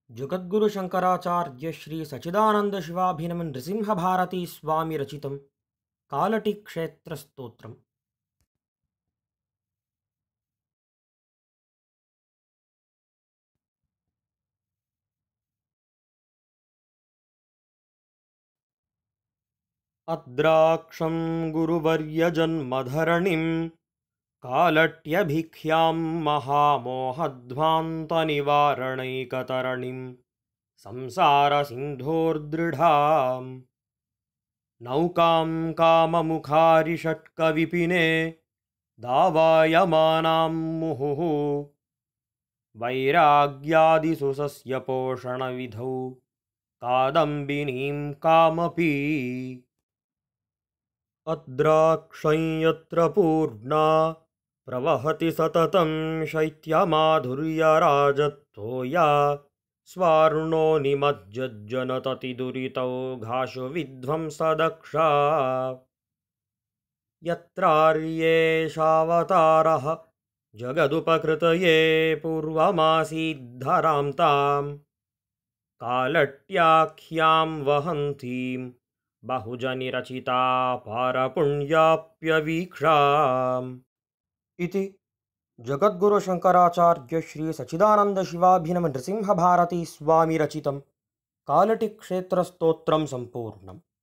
जगद्गुरु शंकराचार्य श्री सच्चिदानंद शिवाभिनव नृसिंह भारती स्वामी रचितं कालटी क्षेत्र स्तोत्रम्। अद्राक्षं गुरुवर्यजन्मधरणिं कालट्यभिख्यां महामोहध्वान्तनिवारणैकतरणिं संसारसिन्धोर्दृढाम् नौकां काममुखारिषट्कविपिने दावायमानां मुहुः वैराग्यादिसुसस्यपोषणविधौ कादम्बिनीं कामपि। अद्राक्षं यत्र पूर्णा प्रवहति सततं शैत्यमाधुर्यराजत्वो या स्वार्णो निमज्जज्जनतति दुरितौ घाशु विध्वंसदक्षा यत्रार्येषावतारः जगदुपकृतये पूर्वमासीद्धरां तां कालट्याख्यां वहन्तीं बहुजनिरचिता पारपुण्याप्यवीक्षाम् इति जगद्गुरु शंकराचार्य श्री सच्चिदानंद शिवाभिनव नृसिंह भारती स्वामी रचितं कालटी क्षेत्र स्तोत्रं संपूर्णम्।